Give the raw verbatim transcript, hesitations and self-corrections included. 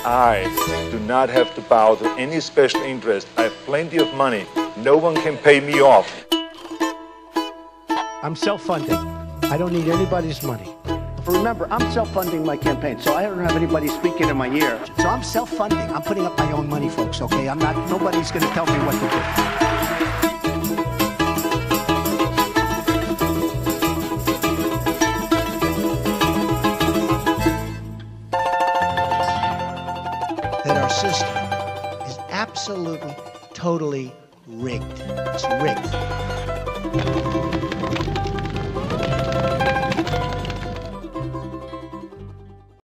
I do not have to bow to any special interest. I have plenty of money. No one can pay me off. I'm self-funding. I don't need anybody's money. Remember, I'm self-funding my campaign, so I don't have anybody speaking in my ear. So I'm self-funding. I'm putting up my own money, folks, okay? I'm not, nobody's going to tell me what to do. That our system is absolutely, totally rigged. It's rigged.